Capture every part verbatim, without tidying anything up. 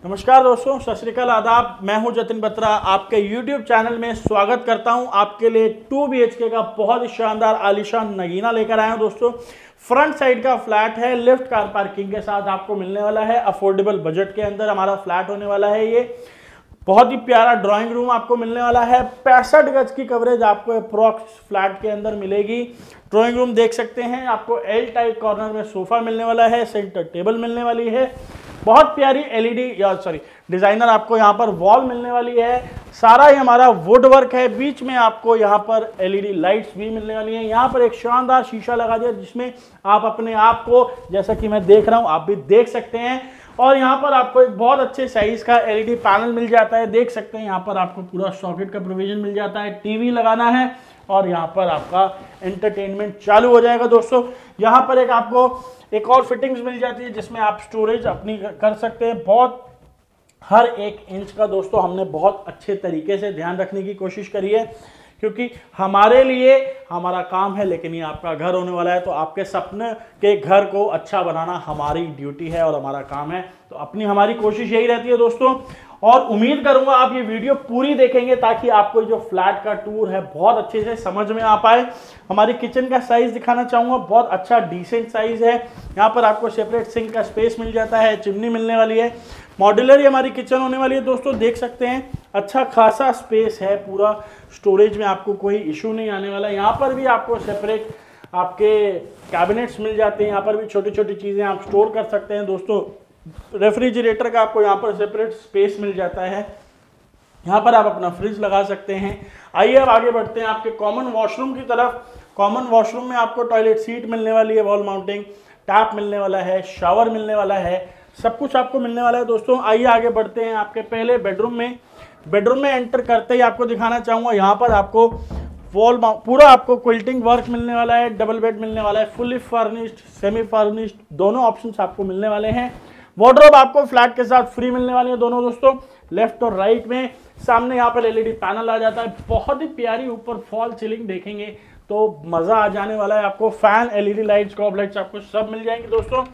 नमस्कार दोस्तों, सत श्री अकाल, आदाब। मैं हूं जतिन बत्रा, आपके YouTube चैनल में स्वागत करता हूं। आपके लिए टू बी एच के का बहुत ही शानदार आलीशान नगीना लेकर आया हूं दोस्तों। फ्रंट साइड का फ्लैट है, लिफ्ट कार पार्किंग के साथ आपको मिलने वाला है। अफोर्डेबल बजट के अंदर हमारा फ्लैट होने वाला है। ये बहुत ही प्यारा ड्राइंग रूम आपको मिलने वाला है। पैंसठ गज की कवरेज आपको अप्रॉक्स फ्लैट के अंदर मिलेगी। ड्राइंग रूम देख सकते हैं, आपको एल टाइप कॉर्नर में सोफा मिलने वाला है, सेंटर टेबल मिलने वाली है। बहुत प्यारी एलईडी या सॉरी डिजाइनर आपको यहाँ पर वॉल मिलने वाली है। सारा ही हमारा वुड वर्क है। बीच में आपको यहाँ पर एलईडी लाइट्स भी मिलने वाली हैं। यहाँ पर एक शानदार शीशा लगा दिया जिसमें आप अपने आप को, जैसा कि मैं देख रहा हूँ, आप भी देख सकते हैं। और यहाँ पर आपको एक बहुत अच्छे साइज का एलईडी पैनल मिल जाता है। देख सकते हैं यहाँ पर आपको पूरा सॉकेट का प्रोविजन मिल जाता है। टीवी लगाना है और यहाँ पर आपका एंटरटेनमेंट चालू हो जाएगा दोस्तों। यहाँ पर एक आपको एक और फिटिंग्स मिल जाती है जिसमें आप स्टोरेज अपनी कर सकते हैं। बहुत हर एक इंच का दोस्तों हमने बहुत अच्छे तरीके से ध्यान रखने की कोशिश करी है, क्योंकि हमारे लिए हमारा काम है, लेकिन ये आपका घर होने वाला है, तो आपके सपने के घर को अच्छा बनाना हमारी ड्यूटी है और हमारा काम है। तो अपनी हमारी कोशिश यही रहती है दोस्तों। और उम्मीद करूंगा आप ये वीडियो पूरी देखेंगे ताकि आपको जो फ्लैट का टूर है बहुत अच्छे से समझ में आ पाए। हमारी किचन का साइज दिखाना चाहूंगा, बहुत अच्छा डिसेंट साइज है। यहाँ पर आपको सेपरेट सिंक का स्पेस मिल जाता है, चिमनी मिलने वाली है। मॉड्यूलर ही हमारी किचन होने वाली है दोस्तों। देख सकते हैं अच्छा खासा स्पेस है, पूरा स्टोरेज में आपको कोई इशू नहीं आने वाला। यहाँ पर भी आपको सेपरेट आपके कैबिनेट्स मिल जाते हैं। यहाँ पर भी छोटी छोटी चीज़ें आप स्टोर कर सकते हैं दोस्तों। रेफ्रिजरेटर का आपको यहाँ पर सेपरेट स्पेस मिल जाता है। यहाँ पर आप अपना फ्रिज लगा सकते हैं। आइए अब आगे बढ़ते हैं आपके कॉमन वॉशरूम की तरफ। कॉमन वॉशरूम में आपको टॉयलेट सीट मिलने वाली है, वॉल माउंटिंग टैप मिलने वाला है, शावर मिलने वाला है, सब कुछ आपको मिलने वाला है दोस्तों। आइए आगे बढ़ते हैं आपके पहले बेडरूम में। बेडरूम में एंटर करते ही आपको दिखाना चाहूँगा, यहाँ पर आपको वॉल पूरा आपको क्विल्टिंग वर्क मिलने वाला है। डबल बेड मिलने वाला है, फुल्ली फर्निश्ड, सेमी फर्निश्ड, दोनों ऑप्शंस आपको मिलने वाले हैं। वार्डरोब आपको फ्लैट के साथ फ्री मिलने वाली है दोनों दोस्तों। लेफ्ट और राइट में सामने यहाँ पर एलईडी पैनल आ जाता है। बहुत ही प्यारी ऊपर फॉल सीलिंग देखेंगे तो मजा आ जाने वाला है आपको। Fan, LED lights, COB lights आपको सब मिल जाएंगे दोस्तों।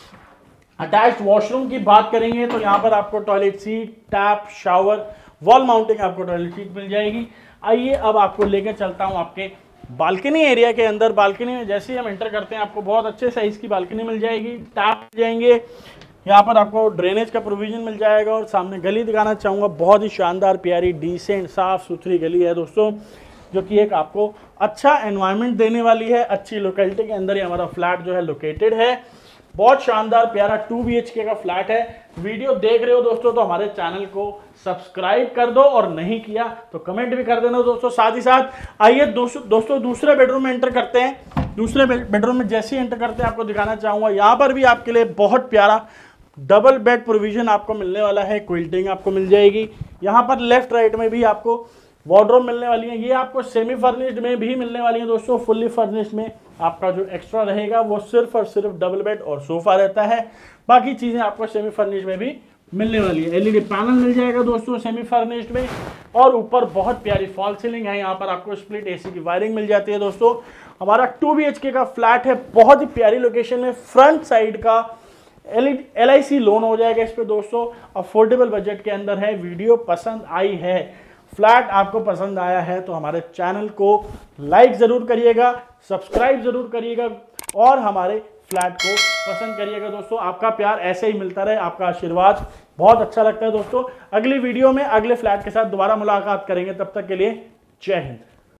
अटैच्ड वॉशरूम की बात करेंगे तो यहाँ पर आपको toilet seat, tap, shower, wall mounting आपको टॉयलेट सीट मिल जाएगी। आइए अब आपको लेकर चलता हूँ आपके बालकनी एरिया के अंदर। बालकनी में जैसे ही हम एंटर करते हैं आपको बहुत अच्छे साइज की बालकनी मिल जाएगी। टैप मिल जाएंगे, यहाँ पर आपको ड्रेनेज का प्रोविजन मिल जाएगा। और सामने गली दिखाना चाहूँगा, बहुत ही शानदार प्यारी डिसेंट साफ सुथरी गली है दोस्तों, जो कि एक आपको अच्छा एनवायरनमेंट देने वाली है। अच्छी लोकेलिटी के अंदर ही हमारा फ्लैट जो है लोकेटेड है। बहुत शानदार प्यारा टू बी एच के का फ्लैट है। वीडियो देख रहे हो दोस्तों तो हमारे चैनल को सब्सक्राइब कर दो, और नहीं किया तो कमेंट भी कर देना दोस्तों। साथ ही साथ आइए दोस्तों दोस्तों दूसरे बेडरूम में एंटर करते हैं। दूसरे बेडरूम में जैसे ही एंटर करते हैं आपको दिखाना चाहूँगा, यहाँ पर भी आपके लिए बहुत प्यारा डबल बेड प्रोविजन आपको मिलने वाला है। क्विल्टिंग आपको मिल जाएगी। यहाँ पर लेफ्ट राइट में भी आपको वार्डरोब मिलने वाली है। ये आपको सेमी फर्निश्ड में भी मिलने वाली है दोस्तों। फुल्ली फर्निश्ड में आपका जो एक्स्ट्रा रहेगा वो सिर्फ और सिर्फ डबल बेड और सोफा रहता है। बाकी चीज़ें आपको सेमी फर्निश्ड में भी मिलने वाली है। एलईडी पैनल मिल जाएगा दोस्तों सेमी फर्निश्ड में। और ऊपर बहुत प्यारी फॉल सीलिंग है। यहाँ पर आपको स्प्लिट एसी की वायरिंग मिल जाती है दोस्तों। हमारा टू बी एच के का फ्लैट है, बहुत ही प्यारी लोकेशन है। फ्रंट साइड का एल आई सी लोन हो जाएगा इस पे दोस्तों। अफोर्डेबल बजट के अंदर है। वीडियो पसंद आई है, फ्लैट आपको पसंद आया है तो हमारे चैनल को लाइक जरूर करिएगा, सब्सक्राइब जरूर करिएगा और हमारे फ्लैट को पसंद करिएगा दोस्तों। आपका प्यार ऐसे ही मिलता रहे, आपका आशीर्वाद बहुत अच्छा लगता है दोस्तों। अगली वीडियो में अगले फ्लैट के साथ दोबारा मुलाकात करेंगे, तब तक के लिए जय हिंद।